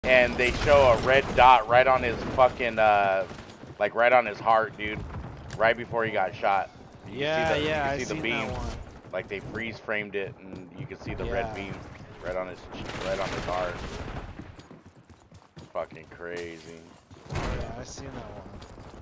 and they show a red dot right on his fucking like right on his heart, dude, right before he got shot. You Yeah, can yeah, I see the seen beam, that one. like they freeze framed it, and you can see the Yeah. red beam right on his heart. Fucking crazy. Yeah, I seen that one.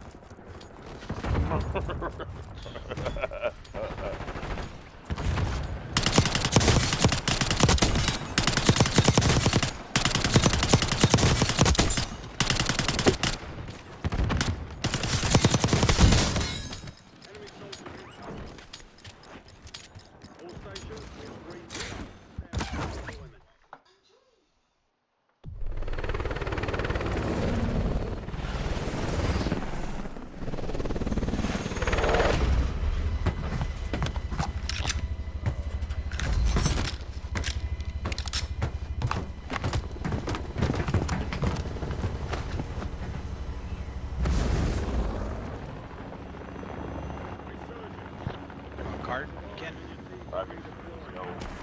Card, Ken? Fuck. Yo.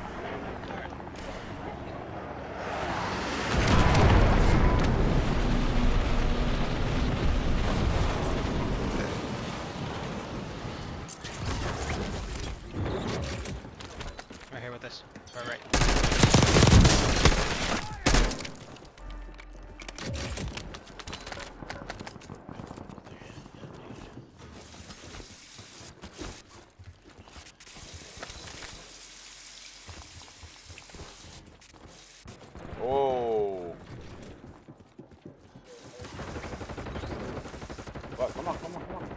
Right here with us. Right. Oh. Fuck, come on.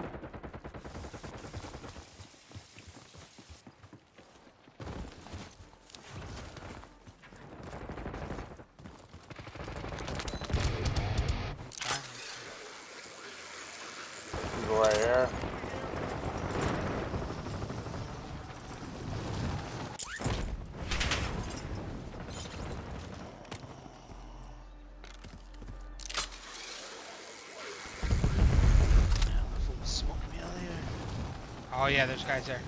He's right here. Smoke me out here. Oh yeah, there's guys there.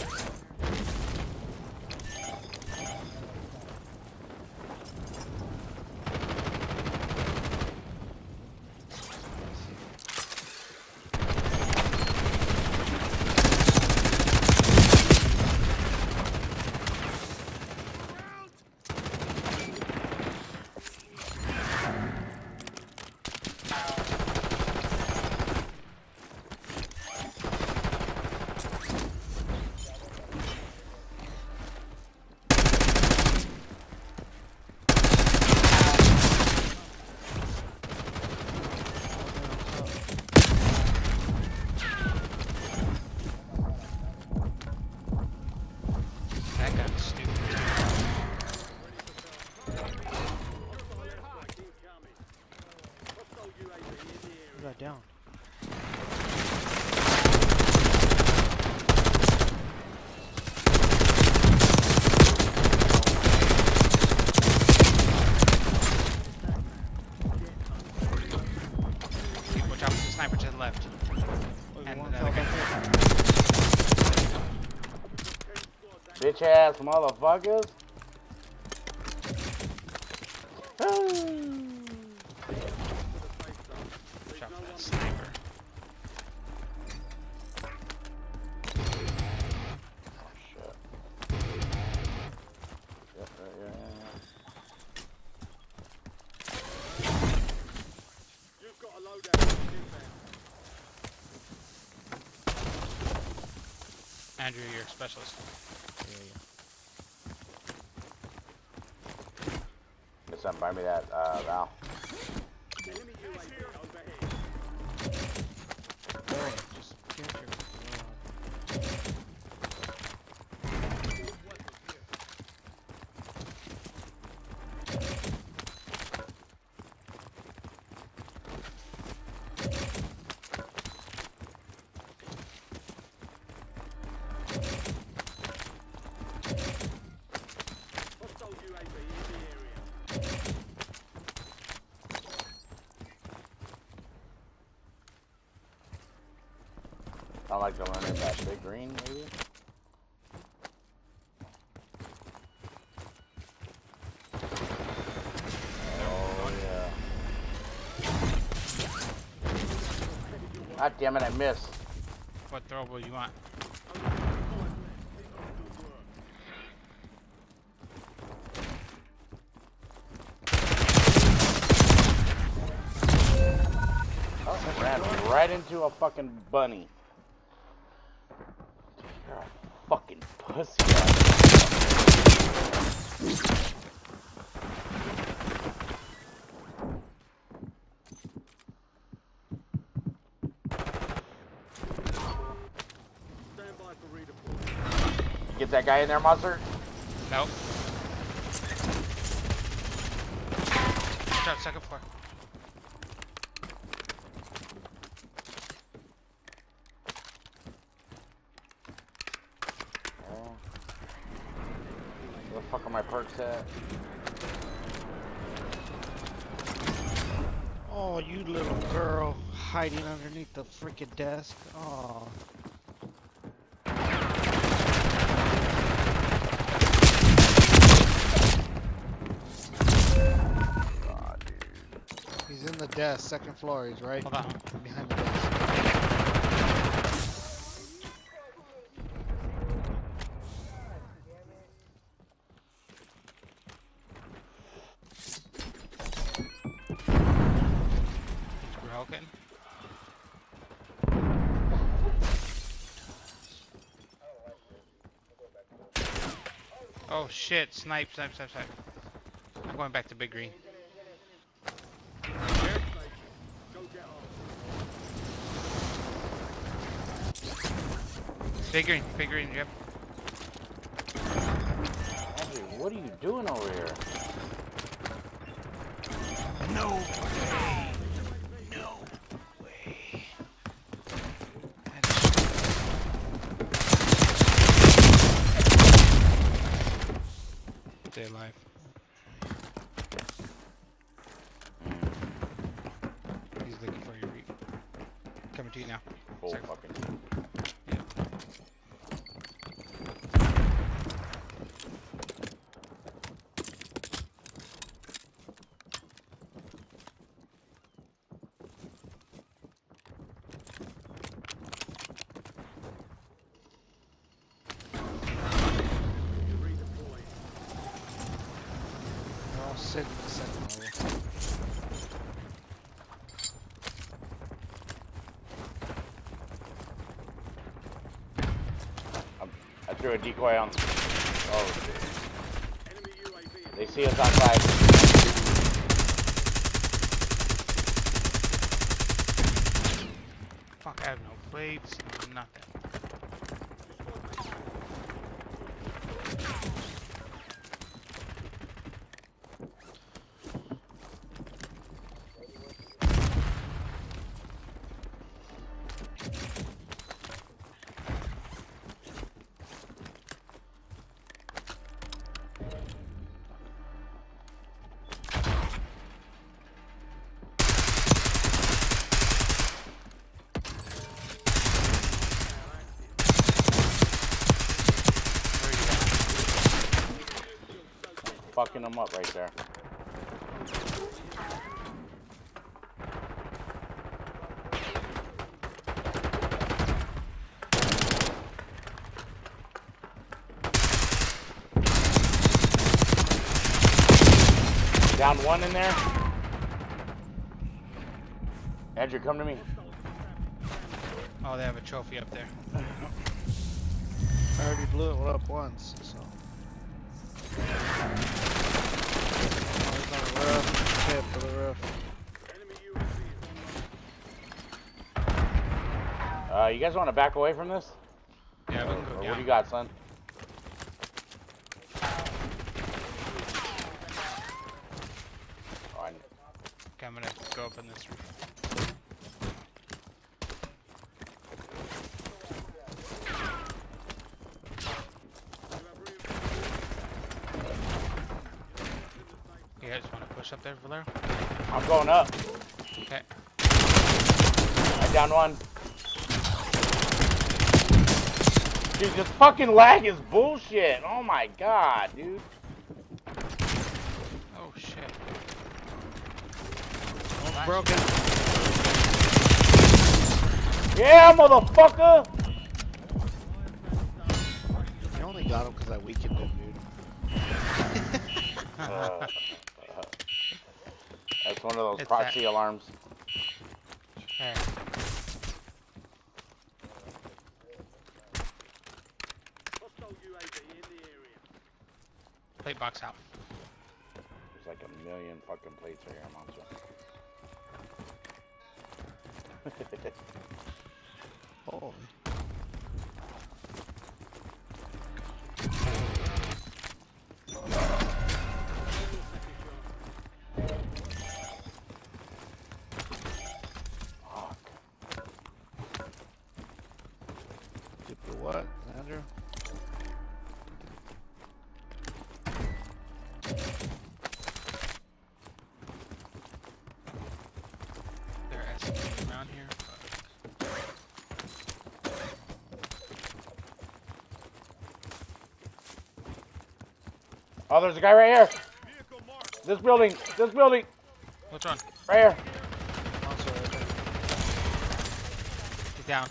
That gun's stupid. Who got down? Watch out for the sniper to the left. And one another fell guy. Bitch ass motherfuckers. Watch out for that sniper. Oh shit. Yep, yeah. You've got a loadout inbound. Andrew, you're a specialist. Get something, buy me that, Val. Enemy UAV overhead. Just capture. Hostile UAV in the area. Sound like the learning that big green, maybe? Oh, yeah. God damn it, I missed. What throwable you want? Oh, I ran right into a fucking bunny. You're a fucking pussy. Stand by for redeploy. Get that guy in there, Monster. Nope. Start second floor. Where the fuck are my perks at? Oh, you little girl hiding underneath the freaking desk. Oh. God, dude. He's in the desk, second floor. He's right Hold on. behind the desk. Broken. Oh shit, snipe. I'm going back to Big Green. Sure. Go get on. Big Green, yep. Andrew, what are you doing over here? No way. No way. Stay alive. He's looking for you. Coming to you now. Full Second. fucking. Yep. Redeploy. They're all sitting in the second level. I threw a decoy on. Oh shit. Enemy UAV. They see us outside. Fuck, I have no plates, no nothing. Fucking them up right there. Down one in there. Andrew, come to me. Oh, they have a trophy up there. I already blew it up once, so. Oh, he's on the roof. Tip for the roof. Enemy UAV. You guys want to back away from this? Yeah, we can Or go what do down. you got, son? Oh, Okay, I'm gonna go up in this roof. You guys want to push up there, Valero? I'm going up. Okay. I down one. Dude, this fucking lag is bullshit. Oh my god, dude. Oh shit. One's broken. Yeah, motherfucker! You only got him because I weakened him, dude. That's one of those It's proxy alarms. There. Hostile UAV in the area. Plate box out. There's like a million fucking plates right here, monster. Holy. Fuck. Super what, Andrew? They're asking around here. Oh, there's a guy right here. This building. This building. Which one? Right here. Monster right there. He's down.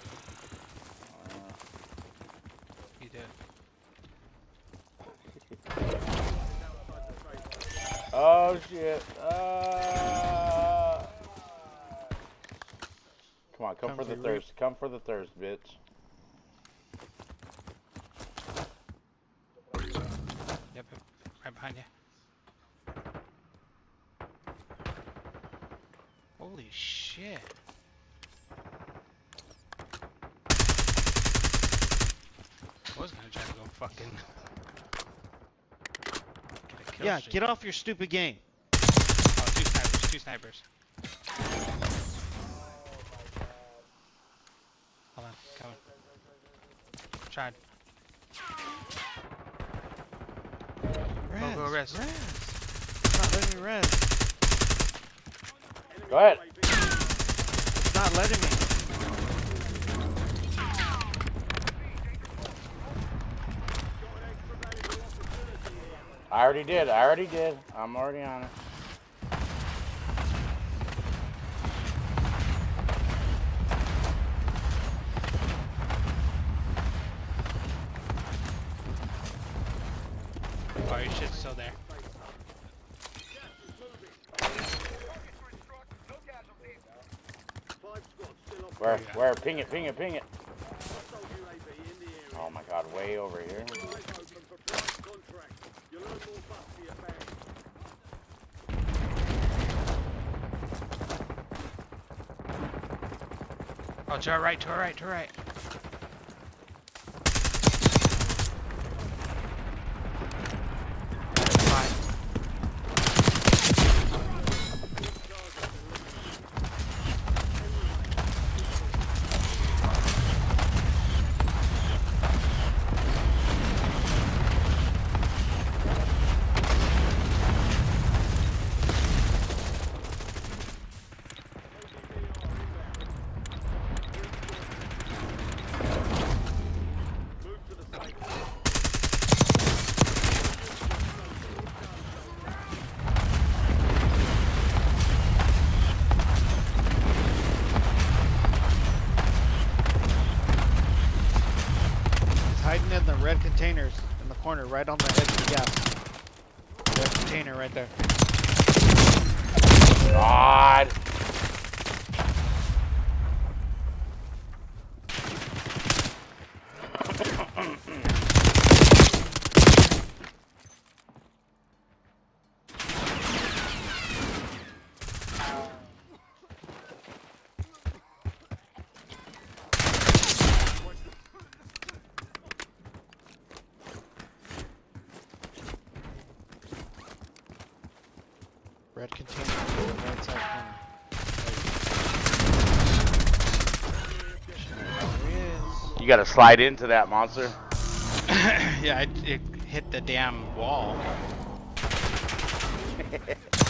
He did. Oh shit. Come on, come for the thirst. Come for the thirst, bitch. Yep, right behind you. Holy shit. I was gonna try to go fucking get a kill Yeah, streak. get off your stupid game. Oh, two snipers, two snipers. Hold on, coming. Tried. Go, res. Res. It's not letting me res. Go ahead. It's not letting me. I already did. I already did. I'm already on it. Oh, your shit's still there. Where? Yeah. Where? Ping it, ping it, ping it. Hostile UAV in the area. Oh my god, way over here. Eyes open for price contract. You'll earn more bucks for your bag. Oh, to our right, to our right, to our right. Five. Move to the safe. It's hiding in the red containers in the corner, right on the edge of the gas. Red container right there. God. Red container in the right side corner. There he is. You gotta slide into that monster. Yeah, it hit the damn wall.